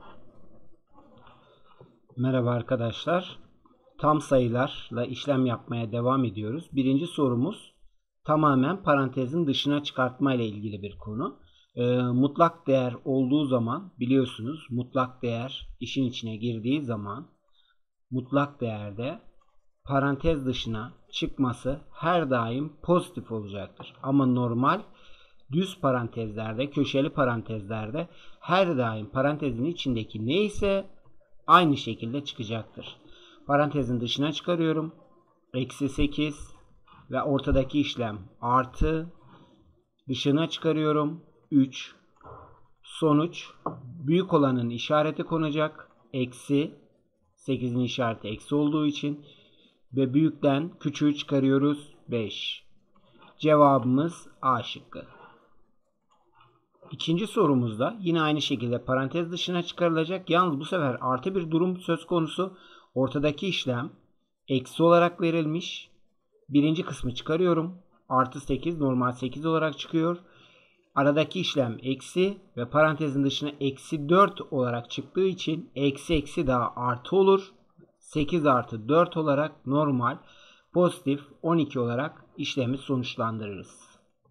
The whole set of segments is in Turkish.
Merhaba arkadaşlar. Tam sayılarla işlem yapmaya devam ediyoruz. Birinci sorumuz tamamen parantezin dışına çıkartma ile ilgili bir konu. Mutlak değer olduğu zaman biliyorsunuz mutlak değer işin içine girdiği zaman mutlak değerde parantez dışına çıkması her daim pozitif olacaktır. Ama normal düz parantezlerde, köşeli parantezlerde her daim parantezin içindeki neyse aynı şekilde çıkacaktır. Parantezin dışına çıkarıyorum. Eksi 8 ve ortadaki işlem artı. Dışına çıkarıyorum. 3. Sonuç büyük olanın işareti konacak. Eksi. 8'in işareti eksi olduğu için. Ve büyükten küçüğü çıkarıyoruz. 5. Cevabımız A şıkkı. İkinci sorumuzda yine aynı şekilde parantez dışına çıkarılacak. Yalnız bu sefer artı bir durum söz konusu. Ortadaki işlem eksi olarak verilmiş. Birinci kısmı çıkarıyorum. Artı 8 normal 8 olarak çıkıyor. Aradaki işlem eksi ve parantezin dışına eksi 4 olarak çıktığı için eksi eksi daha artı olur. 8 artı 4 olarak normal pozitif 12 olarak işlemi sonuçlandırırız.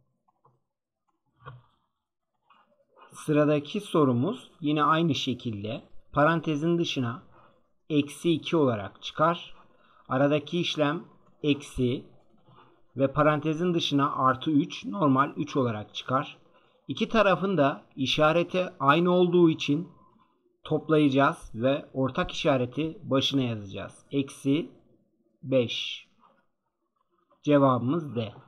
Sıradaki sorumuz yine aynı şekilde parantezin dışına eksi 2 olarak çıkar. Aradaki işlem eksi ve parantezin dışına artı 3 normal 3 olarak çıkar. İki tarafın da işareti aynı olduğu için toplayacağız ve ortak işareti başına yazacağız. Eksi 5. Cevabımız D.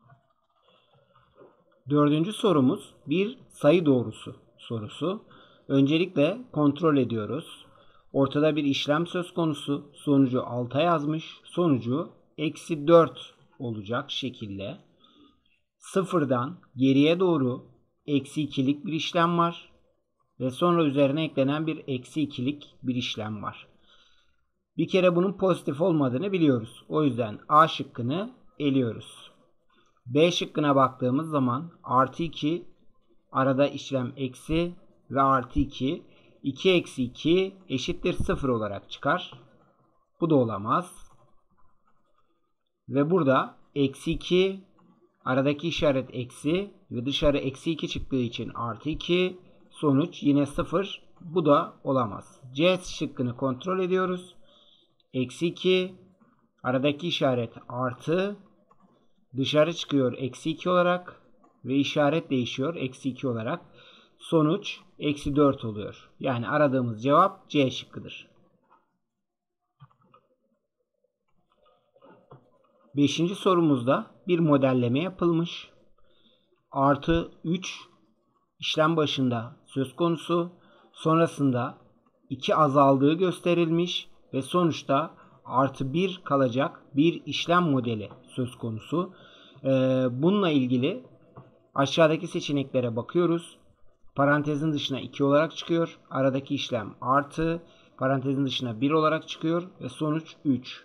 Dördüncü sorumuz bir sayı doğrusu sorusu. Öncelikle kontrol ediyoruz. Ortada bir işlem söz konusu. Sonucu 6'a yazmış. Sonucu eksi 4 olacak şekilde. Sıfırdan geriye doğru eksi 2'lik bir işlem var. Ve sonra üzerine eklenen bir eksi 2'lik bir işlem var. Bir kere bunun pozitif olmadığını biliyoruz. O yüzden A şıkkını eliyoruz. B şıkkına baktığımız zaman artı 2 arada işlem eksi ve artı 2. 2 eksi 2 eşittir 0 olarak çıkar. Bu da olamaz. Ve burada eksi 2 aradaki işaret eksi ve dışarı eksi 2 çıktığı için artı 2. Sonuç yine 0. Bu da olamaz. C şıkkını kontrol ediyoruz. Eksi 2 aradaki işaret artı. Dışarı çıkıyor eksi 2 olarak ve işaret değişiyor eksi 2 olarak. Sonuç eksi 4 oluyor. Yani aradığımız cevap C şıkkıdır. Beşinci sorumuzda bir modelleme yapılmış. Artı 3 işlem başında söz konusu. Sonrasında 2 azaldığı gösterilmiş ve sonuçta artı 1 kalacak bir işlem modeli söz konusu. Bununla ilgili aşağıdaki seçeneklere bakıyoruz. Parantezin dışına 2 olarak çıkıyor. Aradaki işlem artı. Parantezin dışına 1 olarak çıkıyor ve sonuç 3.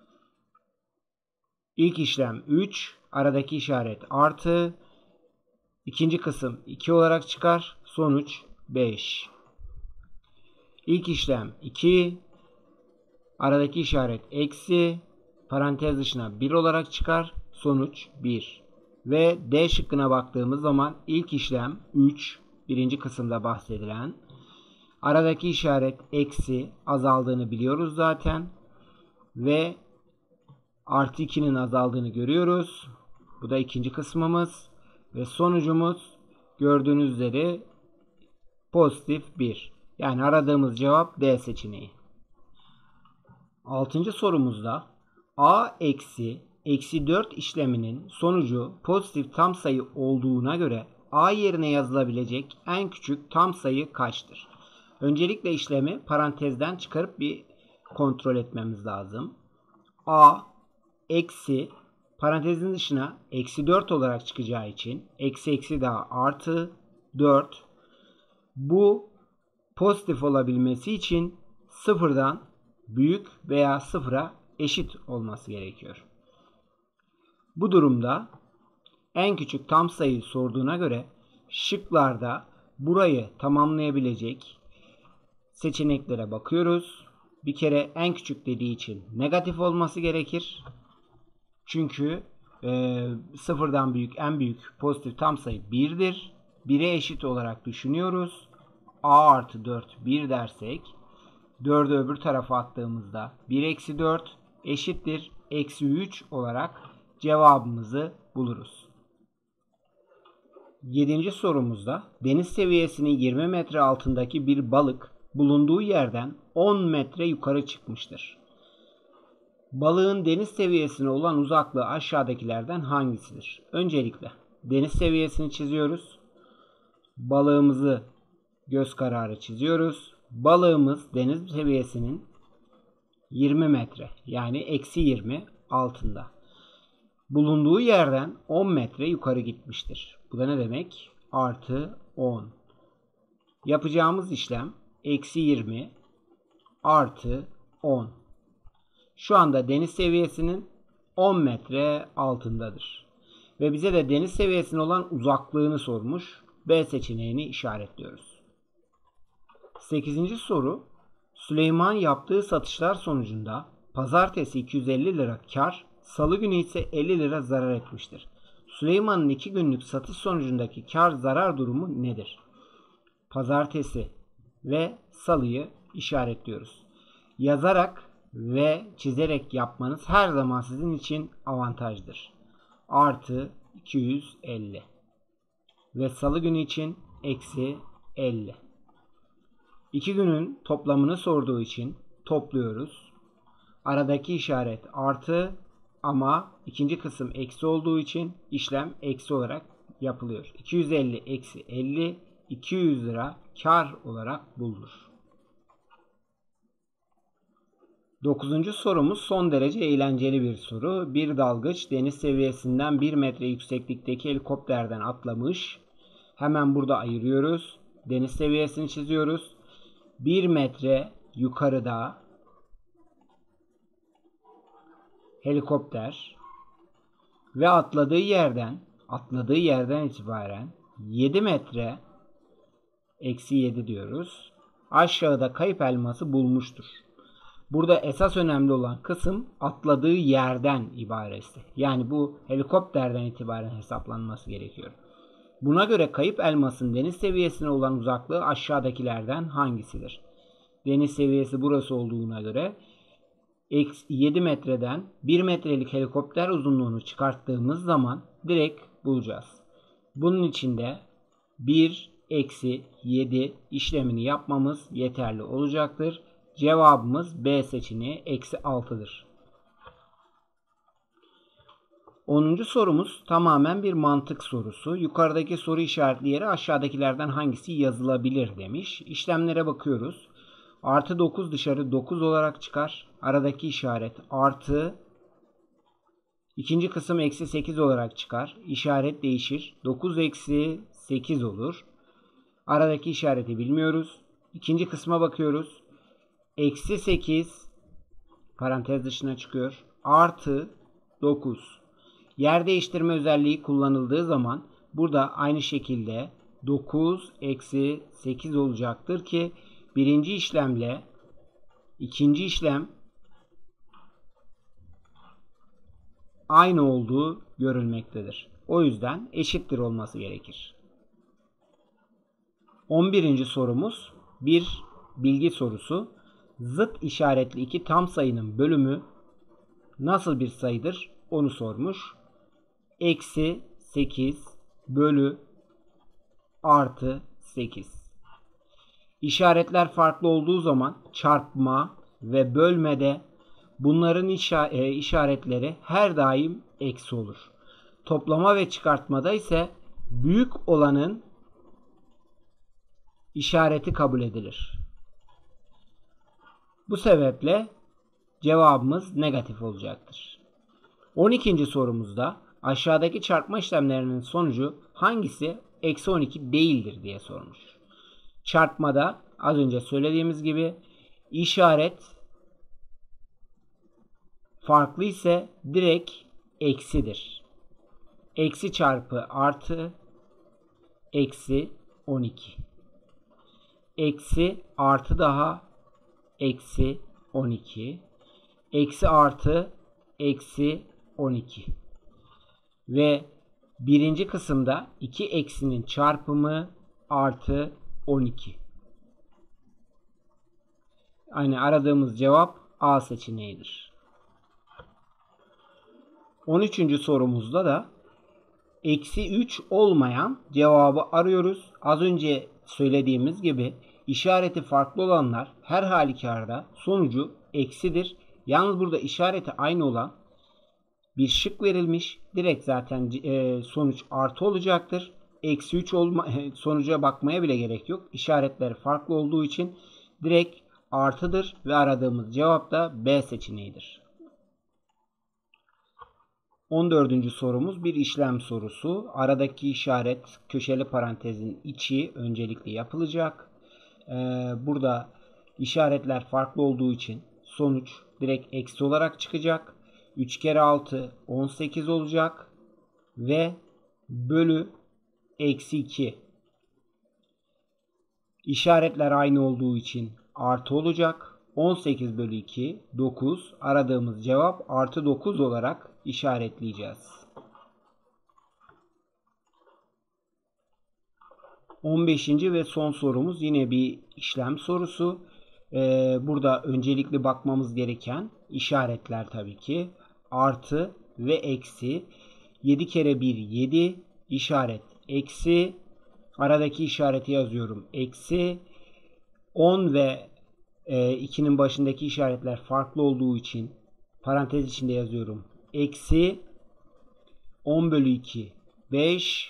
İlk işlem 3. Aradaki işaret artı. İkinci kısım 2 olarak çıkar. Sonuç 5. İlk işlem 2. Aradaki işaret eksi. Parantez dışına 1 olarak çıkar. Sonuç 1. Ve D şıkkına baktığımız zaman ilk işlem 3. Birinci kısımda bahsedilen. Aradaki işaret eksi azaldığını biliyoruz zaten. Ve artı 2'nin azaldığını görüyoruz. Bu da ikinci kısmımız. Ve sonucumuz gördüğünüz üzere pozitif 1. Yani aradığımız cevap D seçeneği. Altıncı sorumuzda A eksi 4 işleminin sonucu pozitif tam sayı olduğuna göre A yerine yazılabilecek en küçük tam sayı kaçtır? Öncelikle işlemi parantezden çıkarıp bir kontrol etmemiz lazım. A eksi parantezin dışına eksi 4 olarak çıkacağı için eksi eksi daha artı 4. Bu pozitif olabilmesi için sıfırdan büyük veya sıfıra eşit olması gerekiyor. Bu durumda en küçük tam sayıyı sorduğuna göre şıklarda burayı tamamlayabilecek Seçeneklere bakıyoruz. Bir kere en küçük dediği için negatif olması gerekir. Çünkü sıfırdan büyük en büyük pozitif tam sayı 1'dir. 1'e eşit olarak düşünüyoruz. A artı 4 1 dersek 4'ü öbür tarafa attığımızda 1 eksi 4 eşittir. Eksi 3 olarak cevabımızı buluruz. 7. sorumuzda deniz seviyesinin 20 metre altındaki bir balık bulunduğu yerden 10 metre yukarı çıkmıştır. Balığın deniz seviyesine olan uzaklığı aşağıdakilerden hangisidir? Öncelikle deniz seviyesini çiziyoruz. Balığımızı göz kararı çiziyoruz. Balığımız deniz seviyesinin 20 metre yani eksi 20 altında. Bulunduğu yerden 10 metre yukarı gitmiştir. Bu da ne demek? Artı 10. Yapacağımız işlem eksi 20 artı 10. Şu anda deniz seviyesinin 10 metre altındadır. Ve bize de deniz seviyesine olan uzaklığını sormuş. B seçeneğini işaretliyoruz. 8. soru. Süleyman yaptığı satışlar sonucunda pazartesi 250 lira kar, salı günü ise 50 lira zarar etmiştir. Süleyman'ın 2 günlük satış sonucundaki kar zarar durumu nedir? Pazartesi ve salıyı işaretliyoruz. Yazarak ve çizerek yapmanız her zaman sizin için avantajdır. Artı 250 ve salı günü için eksi 50. 2 günün toplamını sorduğu için topluyoruz. Aradaki işaret artı ama ikinci kısım eksi olduğu için işlem eksi olarak yapılıyor. 250 eksi 50 200 lira kar olarak bulunur. 9. sorumuz son derece eğlenceli bir soru. Bir dalgıç deniz seviyesinden 1 metre yükseklikteki helikopterden atlamış. Hemen burada ayırıyoruz. Deniz seviyesini çiziyoruz. 1 metre yukarıda helikopter ve atladığı yerden itibaren 7 metre eksi 7 diyoruz. Aşağıda kayıp elması bulmuştur. Burada esas önemli olan kısım atladığı yerden ibaresi. Yani bu helikopterden itibaren hesaplanması gerekiyor. Buna göre kayıp elmasın deniz seviyesine olan uzaklığı aşağıdakilerden hangisidir? Deniz seviyesi burası olduğuna göre 7 metreden 1 metrelik helikopter uzunluğunu çıkarttığımız zaman direkt bulacağız. Bunun için de 1 eksi 7 işlemini yapmamız yeterli olacaktır. Cevabımız B seçeneği eksi 6'dır. 10. sorumuz tamamen bir mantık sorusu. Yukarıdaki soru işaretli yere aşağıdakilerden hangisi yazılabilir demiş. İşlemlere bakıyoruz. Artı 9 dışarı 9 olarak çıkar. Aradaki işaret artı. İkinci kısım eksi 8 olarak çıkar. İşaret değişir. 9 eksi 8 olur. Aradaki işareti bilmiyoruz. İkinci kısma bakıyoruz. Eksi 8 parantez dışına çıkıyor. Artı 9. Yer değiştirme özelliği kullanıldığı zaman burada aynı şekilde 9 eksi 8 olacaktır ki birinci işlemle ikinci işlem aynı olduğu görülmektedir. O yüzden eşittir olması gerekir. 11. sorumuz bir bilgi sorusu. Zıt işaretli iki tam sayının bölümü nasıl bir sayıdır? Onu sormuş. Eksi 8 bölü artı 8. İşaretler farklı olduğu zaman çarpma ve bölmede bunların işaretleri her daim eksi olur. Toplama ve çıkartmada ise büyük olanın işareti kabul edilir. Bu sebeple cevabımız negatif olacaktır. 12. sorumuzda aşağıdaki çarpma işlemlerinin sonucu hangisi eksi 12 değildir diye sormuş. Çarpmada az önce söylediğimiz gibi işaret farklı ise direkt eksidir. Eksi çarpı artı eksi 12. eksi artı daha eksi 12. Eksi artı eksi 12. Ve birinci kısımda iki eksinin çarpımı artı 12. Yani aradığımız cevap A seçeneğidir. 13. sorumuzda da eksi 3 olmayan cevabı arıyoruz. Az önce söylediğimiz gibi işareti farklı olanlar her halükarda sonucu eksidir. Yalnız burada işareti aynı olan bir şık verilmiş. Direkt zaten sonuç artı olacaktır. Eksi 3 sonuca bakmaya bile gerek yok. İşaretleri farklı olduğu için direkt artıdır ve aradığımız cevap da B seçeneğidir. 14. sorumuz bir işlem sorusu. Aradaki işaret köşeli parantezin içi öncelikle yapılacak. Burada işaretler farklı olduğu için sonuç direkt eksi olarak çıkacak. 3 kere 6 18 olacak. Ve bölü eksi 2. İşaretler aynı olduğu için artı olacak. 18 bölü 2 9. Aradığımız cevap artı 9 olarak işaretleyeceğiz. 15. ve son sorumuz yine bir işlem sorusu. Burada öncelikli bakmamız gereken işaretler tabii ki artı ve eksi. 7 kere 1 7. İşaret eksi. Aradaki işareti yazıyorum. Eksi 10 ve 2'nin başındaki işaretler farklı olduğu için parantez içinde yazıyorum. Eksi 10 bölü 2 5.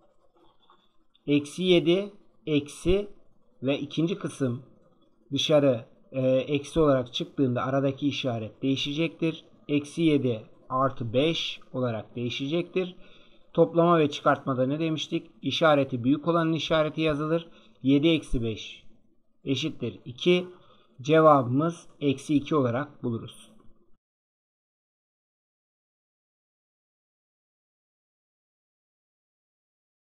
Eksi 7 eksi ve ikinci kısım dışarı eksi olarak çıktığında aradaki işaret değişecektir. Eksi 7 artı 5 olarak değişecektir. Toplama ve çıkartmada ne demiştik? İşareti büyük olanın işareti yazılır. 7 eksi 5 eşittir 2. Cevabımız eksi 2 olarak buluruz.